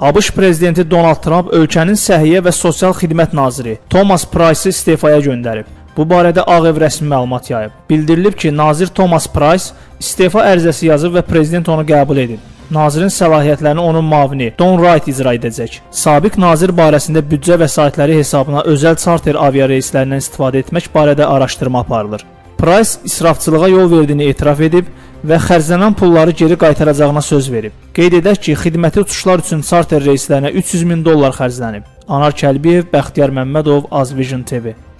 ABŞ prezidenti Donald Trump ölkənin Səhiyyə və Sosial Xidmət naziri Thomas Price-ı istefaya göndərib. Bu barədə Ağ Ev rəsmi məlumat yayıb. Bildirilib ki, nazir Thomas Price istefa ərizəsi yazıb və prezident onu qəbul edib. Nazirin səlahiyyətlərini onun müavini Don Wright icra edəcək. Sabiq nazir barəsində büdcə vəsaitləri hesabına özəl charter aviareyslərindən istifadə etmək barədə araşdırma aparılır. Price israfçılığa yol verdiyini etiraf edib və xərclənən pulları geri qaytaracağına söz verib. Qeyd edək ki, xidməti uçuşlar üçün charter reyslərinə $300.000 xərclənib. Anar Kəlbiyev, Bəxtiyar Məmmədov, Azvision TV.